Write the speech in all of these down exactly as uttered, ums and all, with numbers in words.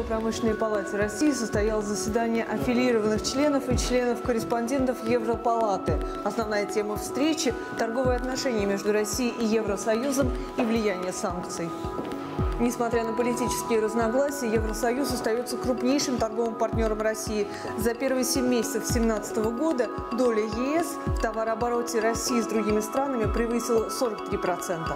торгово-промышленной палате России состоялось заседание аффилированных членов и членов-корреспондентов Европалаты. Основная тема встречи – торговые отношения между Россией и Евросоюзом и влияние санкций. Несмотря на политические разногласия, Евросоюз остается крупнейшим торговым партнером России. За первые семь месяцев две тысячи семнадцатого года доля ЕС в товарообороте России с другими странами превысила сорок три процента.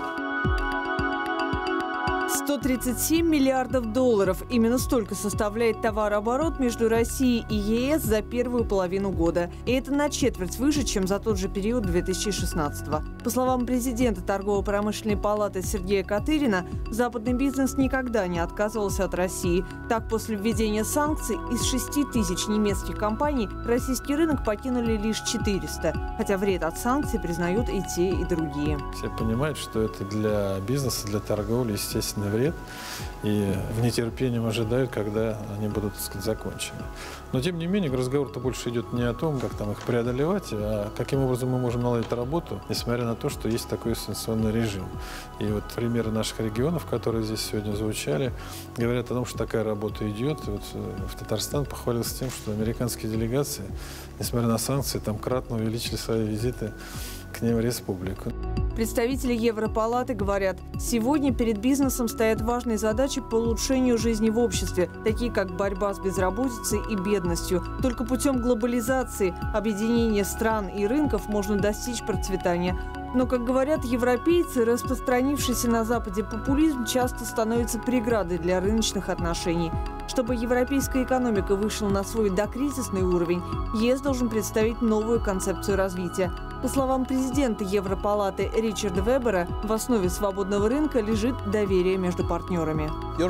сто тридцать семь миллиардов долларов. Именно столько составляет товарооборот между Россией и ЕС за первую половину года. И это на четверть выше, чем за тот же период две тысячи шестнадцатого. По словам президента Торгово-промышленной палаты Сергея Катырина, западный бизнес никогда не отказывался от России. Так, после введения санкций из шести тысяч немецких компаний российский рынок покинули лишь четыреста. Хотя вред от санкций признают и те, и другие. Все понимают, что это для бизнеса, для торговли, естественно, вред, и в нетерпении ожидают, когда они будут, так сказать, закончены. Но, тем не менее, разговор-то больше идет не о том, как там их преодолевать, а каким образом мы можем наладить работу, несмотря на то, что есть такой санкционный режим. И вот примеры наших регионов, которые здесь сегодня звучали, говорят о том, что такая работа идет. И вот в Татарстан похвалился тем, что американские делегации, несмотря на санкции, там кратно увеличили свои визиты к ним в республику. Представители Европалаты говорят, сегодня перед бизнесом стоят важные задачи по улучшению жизни в обществе, такие как борьба с безработицей и бедностью. Только путем глобализации, объединения стран и рынков можно достичь процветания. Но, как говорят европейцы, распространившийся на Западе популизм часто становится преградой для рыночных отношений. Чтобы европейская экономика вышла на свой докризисный уровень, ЕС должен представить новую концепцию развития. По словам президента Европалаты Ричарда Вебера, в основе свободного рынка лежит доверие между партнерами.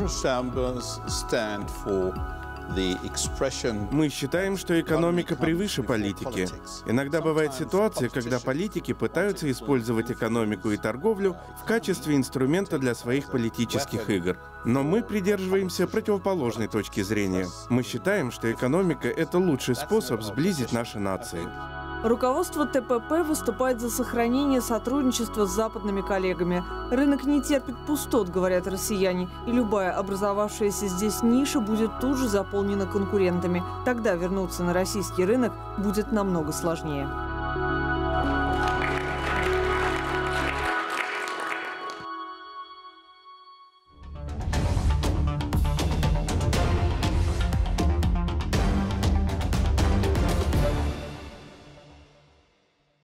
Мы считаем, что экономика превыше политики. Иногда бывает ситуация, когда политики пытаются использовать экономику и торговлю в качестве инструмента для своих политических игр. Но мы придерживаемся противоположной точки зрения. Мы считаем, что экономика — это лучший способ сблизить наши нации. Руководство ТПП выступает за сохранение сотрудничества с западными коллегами. Рынок не терпит пустот, говорят россияне, и любая образовавшаяся здесь ниша будет тут же заполнена конкурентами. Тогда вернуться на российский рынок будет намного сложнее.